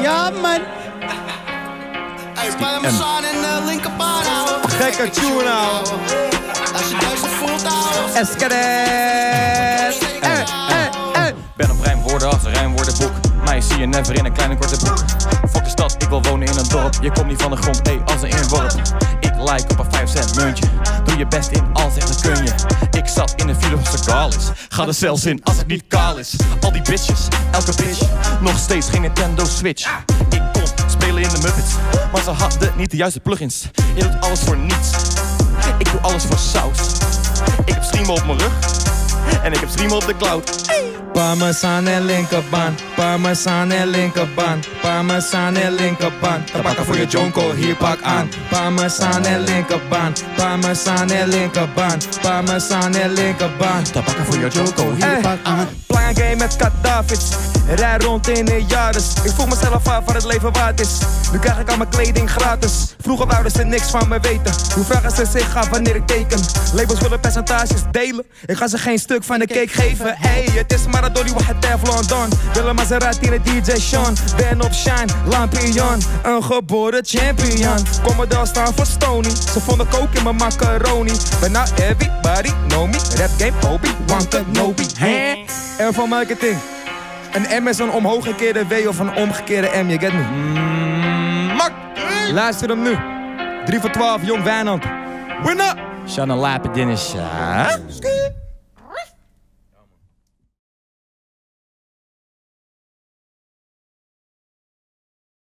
Ja, man. Gekke tune nou. Als je duizend voelt houden. Escadet. Ben op rijmwoorden als een rijmwoordenboek. Mij zie je never in een kleine korte broek. Fuck de stad, ik wil wonen in een dorp. Je komt niet van de grond, als een inworp. Ik like op een 5 cent muntje. Doe je best in, al zeg dat kun je. Ik zat in een file of ze gaal is. Ga er zelfs in als het niet kaal is. Al die bitches, elke bitch. Nog steeds geen Nintendo Switch. Ik kon spelen in de Muppets, maar ze hadden niet de juiste plugins. Je doet alles voor niets. Ik doe alles voor saus. Ik heb streamen op mijn rug. En ik heb streamen op de cloud. Parmesan en linkerbaan, parmesan en linkerbaan, parmesan en linkerbaan. Tabakken voor je jonko, hier pak aan. Parmesan en linkerbaan, parmesan en linkerbaan, parmesan en linkerbaan. Tabakken voor je jonko, hier pak aan. Plan game met Kadafi's, rij rond in een Yaris. Ik voel mezelf af waar het leven waard is. Nu krijg ik al mijn kleding gratis. Vroeger wouden ze niks van me weten. Hoe vragen ze zich af wanneer ik teken? Labels willen percentages delen. Ik ga ze geen stuk van de cake geven. Hey, het is maar een dolly, wat het Teflon Don. Willem Maserati in de DJ Sean. Ben op shine, lampion. Een geboren champion. Commodore staan voor Stony. Ze vonden kook in mijn macaroni. But now everybody know me. Rap game, Obi-Wan Kenobi. Hey. En van marketing. Een M is een omhooggekeerde W of een omgekeerde M, je get me? Mak! Luister hem nu. 3 voor 12, Jong Wijnand. Winner! Shanna Lapidin is